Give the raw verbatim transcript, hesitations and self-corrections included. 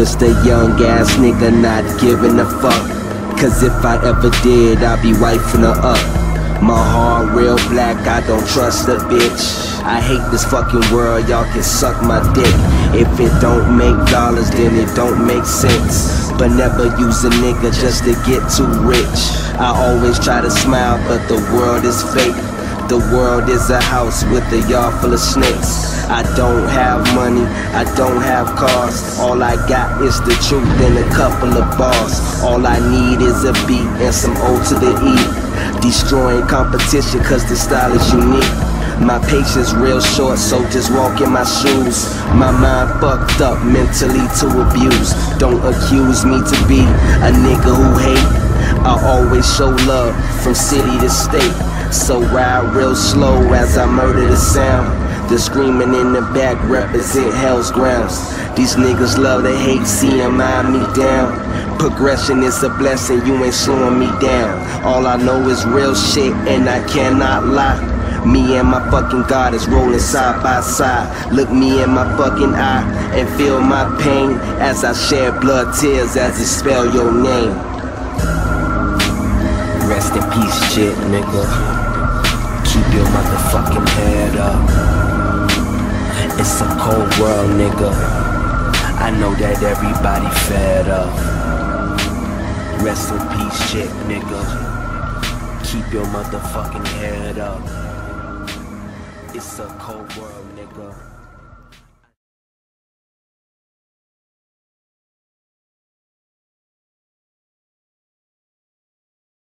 just a young ass nigga not giving a fuck. Cause if I ever did, I'd be wifing her up. My heart real black, I don't trust a bitch. I hate this fucking world, y'all can suck my dick. If it don't make dollars, then it don't make sense. But never use a nigga just to get too rich. I always try to smile, but the world is fake. The world is a house with a yard full of snakes. I don't have money, I don't have cars. All I got is the truth and a couple of bars. All I need is a beat and some O to the E. Destroying competition cause the style is unique. My patience real short, so just walk in my shoes. My mind fucked up, mentally too abused. Don't accuse me to be a nigga who hate. I always show love from city to state. So ride real slow as I murder the sound. The screaming in the back represent hell's grounds. These niggas love to hate, see 'em eye me down. Progression is a blessing, you ain't slowing me down. All I know is real shit and I cannot lie. Me and my fucking God is rolling side by side. Look me in my fucking eye and feel my pain as I shed blood tears as I spell your name. Rest in peace, shit, nigga. Keep your motherfucking head up. It's a cold world, nigga. I know that everybody fed up. Rest in peace, shit, nigga. Keep your motherfucking head up. It's a cold world, nigga.